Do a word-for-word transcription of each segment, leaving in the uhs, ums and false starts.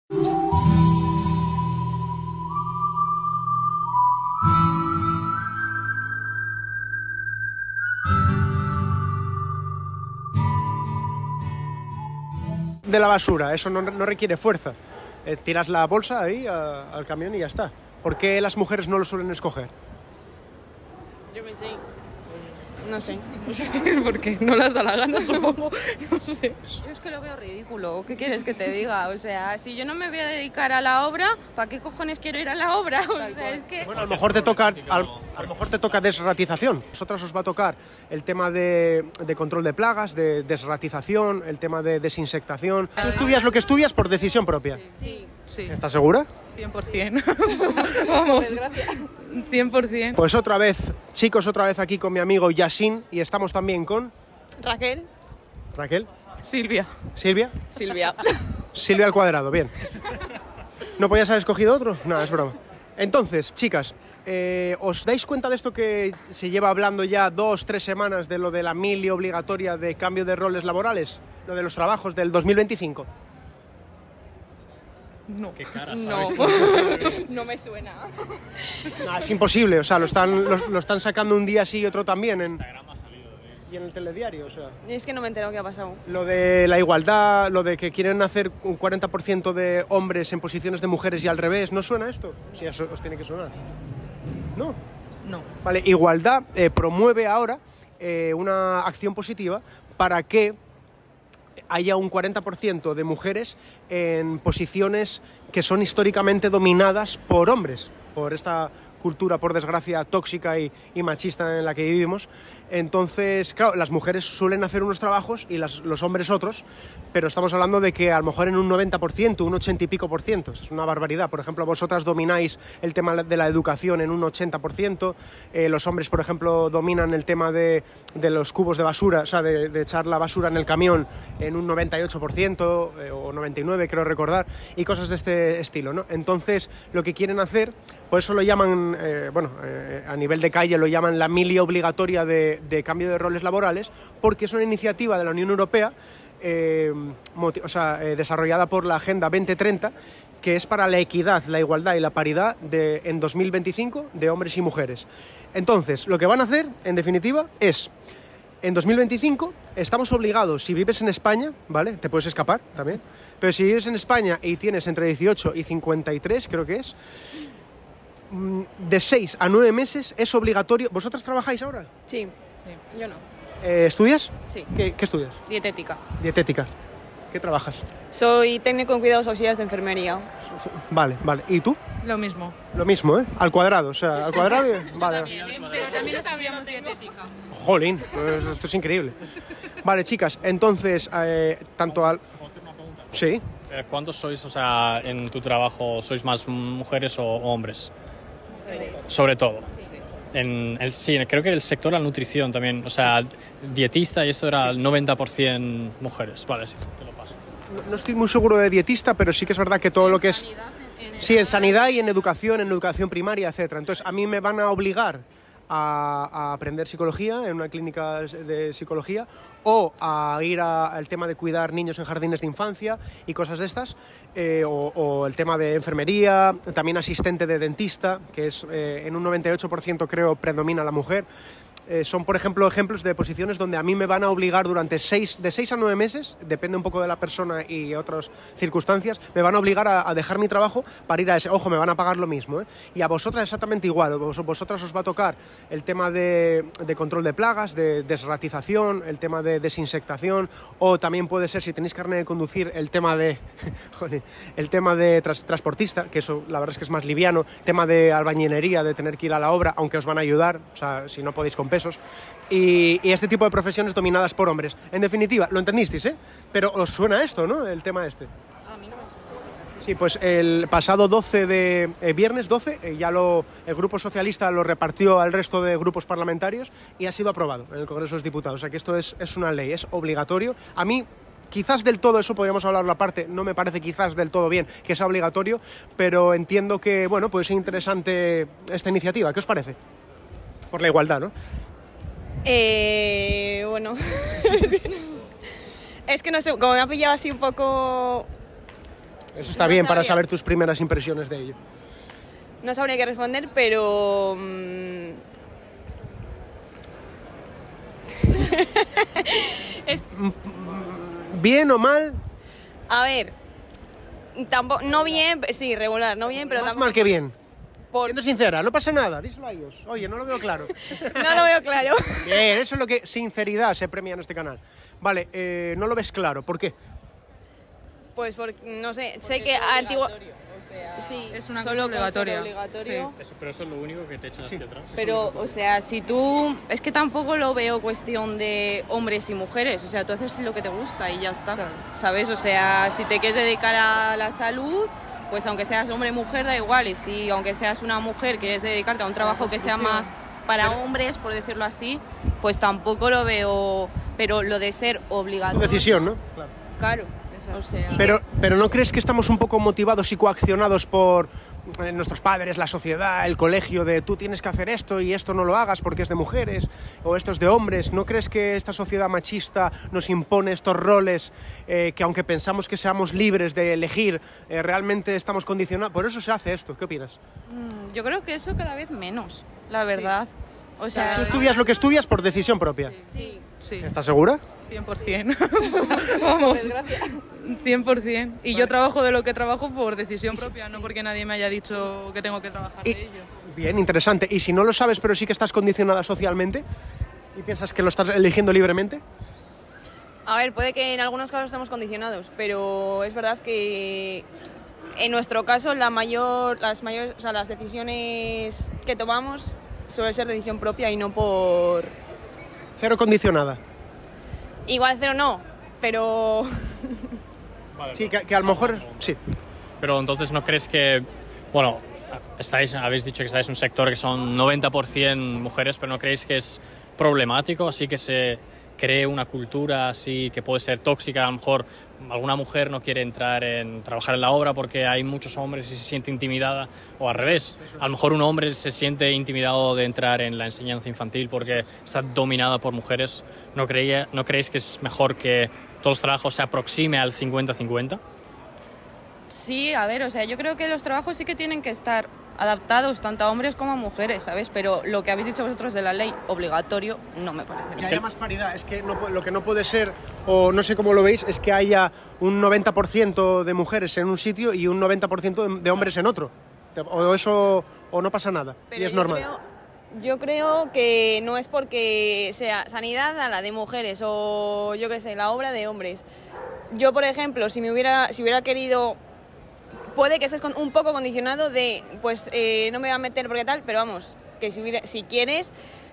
De la basura, eso no, no requiere fuerza. Eh, tiras la bolsa ahí a, al camión y ya está. ¿Por qué las mujeres no lo suelen escoger? Yo me sé. No sé. Porque no les da la gana, supongo. No sé. Yo es que lo veo ridículo. ¿Qué quieres que te diga? O sea, si yo no me voy a dedicar a la obra, ¿para qué cojones quiero ir a la obra? O sea, es que... Bueno, a lo mejor te toca, al, a lo mejor te toca desratización. A vosotras os va a tocar el tema de, de control de plagas, de desratización, el tema de desinsectación. Tú estudias lo que estudias por decisión propia. Sí, sí. ¿Estás segura? cien por ciento. O sea, vamos. cien por ciento. Pues otra vez, chicos, otra vez aquí con mi amigo Yasin y estamos también con... Raquel. Raquel. Silvia. Silvia. Silvia. Silvia al cuadrado, bien. ¿No podías haber escogido otro? No, es broma. Entonces, chicas, eh, ¿os dais cuenta de esto que se lleva hablando ya dos, tres semanas de lo de la mili obligatoria de cambio de roles laborales? Lo de los trabajos del dos mil veinticinco. No. ¿Qué cara, No. sabes? No me suena. No, es imposible, o sea, lo están, lo, lo están sacando un día sí y otro también en, Instagram ha salido de... y en el telediario, o sea. Es que no me he enterado qué ha pasado. Lo de la igualdad, lo de que quieren hacer un cuarenta por ciento de hombres en posiciones de mujeres y al revés, ¿no suena esto? Sí, eso os tiene que sonar. ¿No? No. Vale, Igualdad eh, promueve ahora eh, una acción positiva para que haya un cuarenta por ciento de mujeres en posiciones que son históricamente dominadas por hombres, por esta cultura, por desgracia, tóxica y, y machista en la que vivimos. Entonces, claro, las mujeres suelen hacer unos trabajos y las, los hombres otros, pero estamos hablando de que a lo mejor en un noventa por ciento, un ochenta y pico por ciento, es una barbaridad. Por ejemplo, vosotras domináis el tema de la educación en un ochenta por ciento, eh, los hombres, por ejemplo, dominan el tema de, de los cubos de basura, o sea, de, de echar la basura en el camión en un noventa y ocho por ciento eh, o noventa y nueve por ciento, creo recordar, y cosas de este estilo, ¿no? Entonces, lo que quieren hacer, por eso lo llaman, eh, bueno, eh, a nivel de calle lo llaman la mili obligatoria de, de cambio de roles laborales, porque es una iniciativa de la Unión Europea, eh, o sea, eh, desarrollada por la Agenda veinte treinta, que es para la equidad, la igualdad y la paridad de, en dos mil veinticinco de hombres y mujeres. Entonces, lo que van a hacer, en definitiva, es... En dos mil veinticinco estamos obligados, si vives en España, ¿vale? Te puedes escapar también, pero si vives en España y tienes entre dieciocho y cincuenta y tres, creo que es, de seis a nueve meses es obligatorio. ¿Vosotras trabajáis ahora? Sí, sí. Yo no. Eh, ¿Estudias? Sí. ¿Qué, qué estudias? Dietética. Dietética. ¿Qué trabajas? Soy técnico en cuidados auxiliares de enfermería. Vale, vale. ¿Y tú? Lo mismo. Lo mismo, ¿eh? Al cuadrado, o sea, al cuadrado. y... Vale. Pero también estudiamos dietética. Jolín, pues esto es increíble. Vale, chicas, entonces, eh, tanto al... ¿Puedo hacer una pregunta? Sí. Eh, ¿Cuántos sois, o sea, en tu trabajo, sois más mujeres o, o hombres? Mujeres. Sobre todo. Sí. En el, sí, creo que el sector de la nutrición también, o sea, dietista y esto era el noventa por ciento mujeres. Vale, sí, te lo paso. No estoy muy seguro de dietista, pero sí que es verdad que todo lo que es... Sí, en sanidad y en educación, en educación primaria, etcétera. Entonces, a mí me van a obligar a, a aprender psicología en una clínica de psicología o a ir al tema de cuidar niños en jardines de infancia y cosas de estas, eh, o, o el tema de enfermería, también asistente de dentista, que es eh, en un noventa y ocho por ciento creo predomina la mujer. Eh, son, por ejemplo, ejemplos de posiciones donde a mí me van a obligar durante seis, de seis a nueve meses, depende un poco de la persona y otras circunstancias, me van a obligar a, a dejar mi trabajo para ir a ese. Ojo, me van a pagar lo mismo, ¿eh? Y a vosotras exactamente igual. Vos, vosotras os va a tocar el tema de, de control de plagas, de desratización, el tema de desinsectación, o también puede ser, si tenéis carnet de conducir, el tema de joder, el tema de tras, transportista, que eso la verdad es que es más liviano, tema de albañilería, de tener que ir a la obra, aunque os van a ayudar, o sea, si no podéis con pesos, y, y este tipo de profesiones dominadas por hombres. En definitiva, lo entendisteis, ¿eh? Pero os suena esto, ¿no? El tema este. A mí no me suena. Sí, pues el pasado doce de... Eh, viernes doce, eh, ya lo, el Grupo Socialista lo repartió al resto de grupos parlamentarios y ha sido aprobado en el Congreso de los Diputados. O sea que esto es, es una ley, es obligatorio. A mí... Quizás del todo, eso podríamos hablarlo aparte, no me parece quizás del todo bien que sea obligatorio, pero entiendo que, bueno, puede ser interesante esta iniciativa. ¿Qué os parece? Por la igualdad, ¿no? Eh, bueno, es que no sé, como me ha pillado así un poco... Eso está No bien para sabría. saber tus primeras impresiones de ello. No sabría qué responder, pero... mm, es- ¿Bien o mal? a ver, tampoco, no bien, sí, regular, no bien, pero Más tampoco... mal que bien. por- Siendo sincera, no pasa nada, díselo a ellos. Oye, no lo veo claro. No lo veo claro. Bien, eso es lo que sinceridad se premia en este canal. Vale, eh, no lo ves claro, ¿por qué? Pues porque, no sé, sé que antigua... Sí, Es una solo cosa con ser obligatoria. obligatorio. Eso, pero eso es lo único que te echa hacia atrás. Pero, o sea, si tú... Es que tampoco lo veo cuestión de hombres y mujeres. O sea, tú haces lo que te gusta y ya está. Claro. ¿Sabes? O sea, si te quieres dedicar a la salud, pues aunque seas hombre o mujer, da igual. Y si, aunque seas una mujer, quieres dedicarte a un trabajo que sea más para hombres, por decirlo así, pues tampoco lo veo... Pero lo de ser Tu obligatorio... decisión, ¿no? Claro. O sea... Pero, pero ¿no crees que estamos un poco motivados y coaccionados por eh, nuestros padres, la sociedad, el colegio, de tú tienes que hacer esto y esto no lo hagas porque es de mujeres o esto es de hombres? ¿No crees que esta sociedad machista nos impone estos roles eh, que aunque pensamos que seamos libres de elegir, eh, realmente estamos condicionados? Por eso se hace esto. ¿Qué opinas? Mm, Yo creo que eso cada vez menos, la verdad. O sea... Tú estudias lo que estudias por decisión propia. Sí. Sí, ¿Estás segura? cien por ciento. O sea, vamos, cien por ciento. Y yo trabajo de lo que trabajo por decisión propia, no porque nadie me haya dicho que tengo que trabajar Y- de ello. Bien, interesante. ¿Y si no lo sabes pero sí que estás condicionada socialmente y piensas que lo estás eligiendo libremente? A ver, puede que en algunos casos estemos condicionados, pero es verdad que en nuestro caso la mayor, las mayores, o sea, las decisiones que tomamos suelen ser decisión propia y no por... Cero condicionada. Igual cero no, pero... Vale, Sí, pero- que, que a lo mejor... Sí. Pero entonces no crees que, bueno, estáis, habéis dicho que estáis en un sector que son noventa por ciento mujeres, pero no creéis que es problemático, así que se cree una cultura así que puede ser tóxica. A lo mejor alguna mujer no quiere entrar en trabajar en la obra porque hay muchos hombres y se siente intimidada, o al revés. A lo mejor un hombre se siente intimidado de entrar en la enseñanza infantil porque está dominada por mujeres. ¿No, creía, no creéis que es mejor que todos los trabajos se aproximen al cincuenta cincuenta? Sí, a ver, o sea, yo creo que los trabajos sí que tienen que estar adaptados tanto a hombres como a mujeres, ¿sabes? Pero lo que habéis dicho vosotros de la ley obligatorio no me parece Que bien. haya más paridad. Es que no pu- lo que no puede ser, o no sé cómo lo veis, es que haya un noventa por ciento de mujeres en un sitio y un noventa por ciento de de hombres en otro. Te- O eso, o no pasa nada. Pero y es yo normal. creo- yo creo que no es porque sea sanidad a la de mujeres o yo qué sé, la obra de hombres. Yo, por ejemplo, si me hubiera, si hubiera querido, puede que estés con- un poco condicionado de, pues eh, no me voy a meter porque tal, pero vamos, que si, hubiera- si quieres,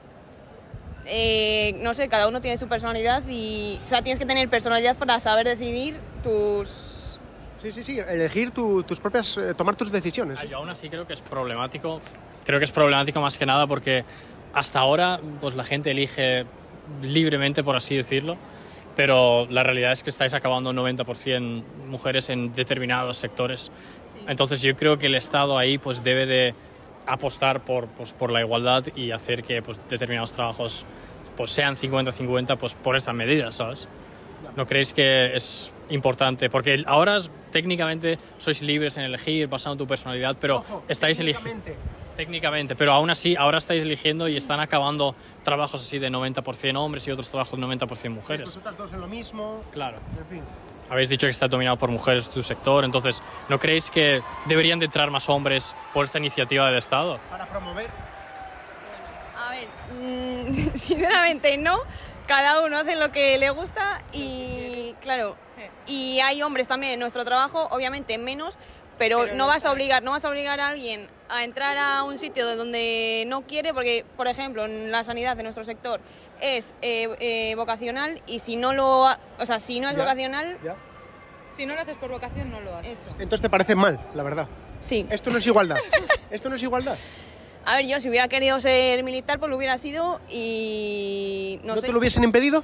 eh, no sé, cada uno tiene su personalidad y, o sea, tienes que tener personalidad para saber decidir tus... Sí, sí, sí. Elegir tu- tus propias... eh, tomar tus decisiones. Yo aún así creo que es problemático. Creo que es problemático más que nada porque hasta ahora pues la gente elige libremente, por así decirlo, pero la realidad es que estáis acabando noventa por ciento mujeres en determinados sectores. Entonces yo creo que el Estado ahí pues debe de apostar por, pues, por la igualdad y hacer que pues, determinados trabajos pues, sean cincuenta cincuenta pues, por estas medidas, ¿sabes? ¿No creéis que es importante? Porque ahora técnicamente sois libres en elegir basado en tu personalidad, pero Ojo, estáis eligiendo técnicamente. técnicamente, pero aún así ahora estáis eligiendo y están acabando trabajos así de noventa por ciento hombres y otros trabajos de noventa por ciento mujeres. Vosotras dos en lo mismo. Claro. En fin. Habéis dicho que está dominado por mujeres tu sector, entonces ¿no creéis que deberían de entrar más hombres por esta iniciativa del Estado? Para promover. A ver, mm, sinceramente no. Cada uno hace lo que le gusta y, claro, y hay hombres también en nuestro trabajo, obviamente menos, pero, Pero no lo vas a saben. obligar, no vas a obligar a alguien a entrar a un sitio de donde no quiere, porque, por ejemplo, en la sanidad de nuestro sector es eh, eh, vocacional y si no lo, ha- o sea, si no es Ya. vocacional, ¿Ya? Si no lo haces por vocación, no lo haces. eso. Entonces te parece mal, la verdad. Sí. Esto no es igualdad. Esto no es igualdad. A ver, yo si hubiera querido ser militar, pues lo hubiera sido y no, ¿No sé. te lo hubiesen impedido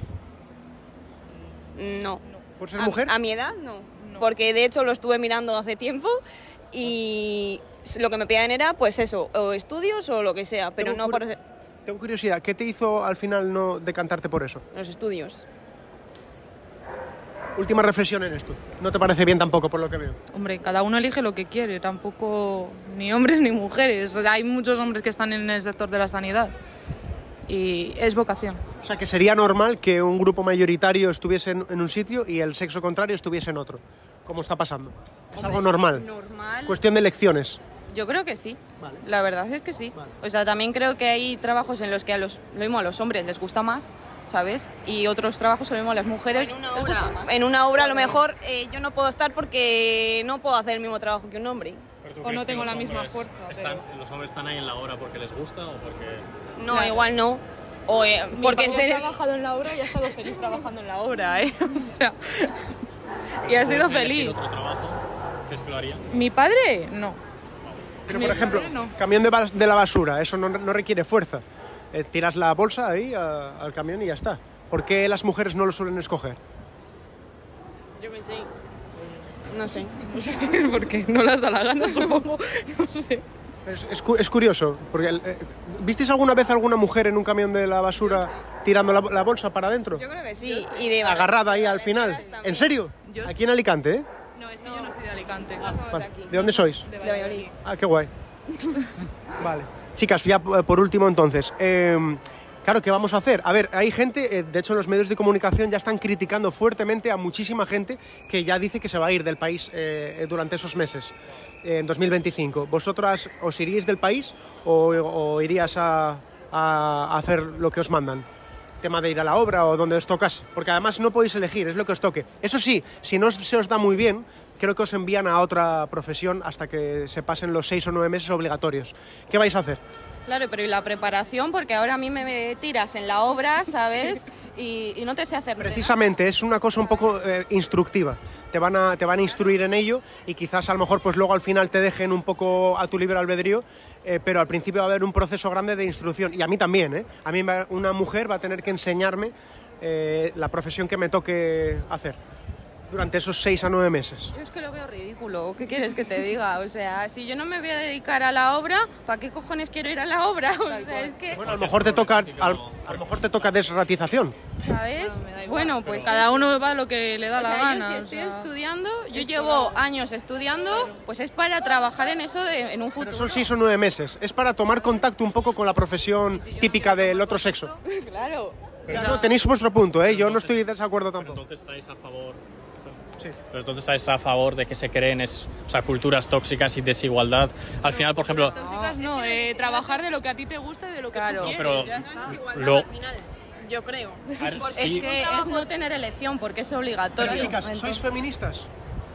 No. por ser a, mujer? A mi edad, no. No. Porque de hecho lo estuve mirando hace tiempo y lo que me pedían era, pues eso, o estudios o lo que sea, pero Tengo no curi- por Tengo curiosidad, ¿qué te hizo al final no decantarte por eso? los estudios. Última reflexión en esto. ¿No te parece bien tampoco, por lo que veo? Hombre, cada uno elige lo que quiere, tampoco ni hombres ni mujeres. O sea, hay muchos hombres que están en el sector de la sanidad y es vocación. O sea, que sería normal que un grupo mayoritario estuviese en, en un sitio y el sexo contrario estuviese en otro, como está pasando. Es Hombre, algo normal. Normal. Cuestión de elecciones. Yo creo que sí. Vale. La verdad es que sí. Vale. O sea, también creo que hay trabajos en los que a los, lo mismo a los hombres les gusta más, ¿sabes? Y otros trabajos lo mismo a las mujeres En una les obra, gusta más. en una obra a lo mejor eh, yo no puedo estar porque no puedo hacer el mismo trabajo que un hombre. ¿Pero tú O crees no que tengo los la misma hombres fuerza, están- ¿Los hombres están ahí en la obra porque les gusta o porque...? No, Claro. igual no. O eh, porque Mi padre se... ha trabajado en la obra y ha estado feliz trabajando en la obra, ¿eh? O sea, y ha sido ¿Puedes elegir feliz. otro trabajo? ¿Crees que lo haría? ¿Mi padre? No. Pero, Mi por ejemplo, padre no. camión de, bas- de la basura, eso no, no requiere fuerza. Eh, tiras la bolsa ahí a- al camión y ya está. ¿Por qué las mujeres no lo suelen escoger? Yo qué sé. No sé. Porque no les da la gana, supongo. No sé. Es, es cu- es curioso, porque eh, ¿visteis alguna vez alguna mujer en un camión de la basura tirando la, la bolsa para adentro? Yo creo que sí. Y de Agarrada ahí al final. ¿En serio? Yo Aquí en Alicante, ¿eh? No, es que yo no soy de Alicante. Vale. ¿De dónde sois? De De Valladolid. Ah, qué guay. Vale. Chicas, ya eh, por último entonces. eh, claro, ¿qué vamos a hacer? A ver, hay gente, eh, de hecho los medios de comunicación ya están criticando fuertemente a muchísima gente que ya dice que se va a ir del país eh, durante esos meses, eh, en dos mil veinticinco. ¿Vosotras os iríais del país o, o irías a, a hacer lo que os mandan? Tema de ir a la obra o donde os tocas, porque además no podéis elegir, es lo que os toque. Eso sí, si no se os da muy bien, creo que os envían a otra profesión hasta que se pasen los seis o nueve meses obligatorios. ¿Qué vais a hacer? Claro, pero ¿y la preparación? Porque ahora a mí me tiras en la obra, ¿sabes? Y, y no te sé hacer nada. Precisamente, es una cosa un poco eh, instructiva. Te van, a, te van a instruir en ello y quizás a lo mejor pues luego al final te dejen un poco a tu libre albedrío, eh, pero al principio va a haber un proceso grande de instrucción. Y a mí también, ¿eh? A mí va- una mujer va a tener que enseñarme eh, la profesión que me toque hacer durante esos seis a nueve meses. Yo es que lo veo ridículo. ¿Qué quieres que te diga? O sea, si yo no me voy a dedicar a la obra, ¿para qué cojones quiero ir a la obra? O sea, es que, Bueno, a lo mejor te toca, al- a lo mejor te toca desratización. ¿sabes? Bueno, pues Cada uno va a lo que le da O la sea, gana. yo si o estoy sea. estudiando, yo llevo años estudiando, pues es para trabajar en eso de- en un Pero futuro. son seis o nueve meses. Es para tomar contacto un poco con la profesión típica del otro sexo. Claro. Ya, no, tenéis vuestro punto, ¿eh? Yo no estoy de desacuerdo Pero tampoco. entonces estáis a favor... Sí. Pero entonces estáis a favor de que se creen es, o sea, culturas tóxicas y desigualdad. Al final, por ejemplo, Tóxicas no, eh, trabajar de lo que a ti te gusta y de lo que Claro. tú No, quieres, pero- ya está. lo, Al final, yo creo. a ver, Es sí, que es no tener elección porque es obligatorio. Pero chicas, ¿sois Entonces, feministas?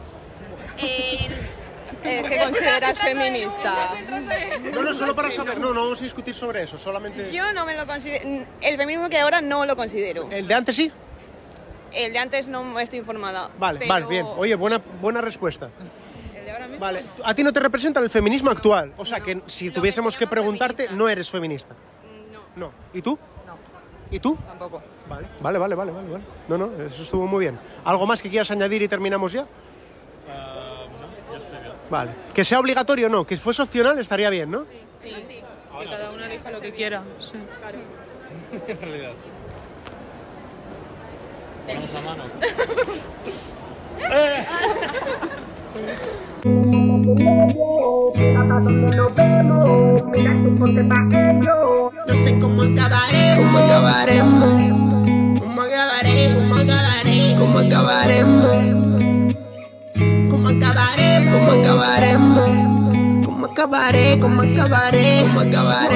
Eh, eh, ¿qué consideras feminista? No, no, solo para saber. No, no vamos a discutir sobre eso, solamente... yo no me lo considero. El feminismo que hay ahora no lo considero. ¿El de antes sí? El de antes no estoy informada. Vale, pero- vale, bien. Oye, buena, buena respuesta. El de ahora mismo. Vale, a ti no te representa el feminismo actual. O sea, que si tuviésemos que preguntarte, no eres feminista. No. No. ¿Y tú? No, ¿Y tú? tampoco. Vale, vale, vale, vale, vale. vale. No, no, eso estuvo muy bien. ¿Algo más que quieras añadir y terminamos ya? ah, no, yo estoy bien. Vale. Que sea obligatorio o no, que fuese opcional estaría bien, ¿no? Sí, sí. Que cada uno elija lo que quiera. Sí. En realidad. Ponemos la mano. No sé cómo acabaré, cómo acabaremos, cómo acabaré, cómo acabaré, cómo acabaremos, cómo acabaremos, cómo acabaremos, cómo acabaré, cómo acabaré, cómo acabaré.